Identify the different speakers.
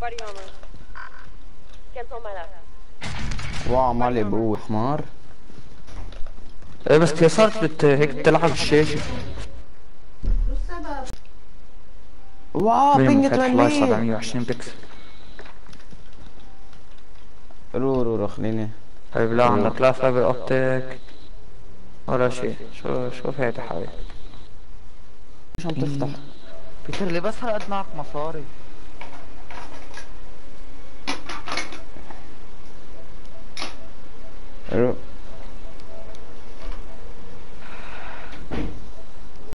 Speaker 1: واو عمال يبقوا حمار.
Speaker 2: ايه بس كيف صارت هيك تلعب الشاشة؟
Speaker 1: واو بينج
Speaker 2: فاتح لايف
Speaker 1: 800.
Speaker 2: 720 بكسل.
Speaker 1: رو خليني.
Speaker 2: طيب لا عندك لا فايبر اوبتيك ولا شيء. شو فاتح هاي؟
Speaker 1: مش عم تفتح.
Speaker 3: بيصير لي بس هالقد معك مصاري.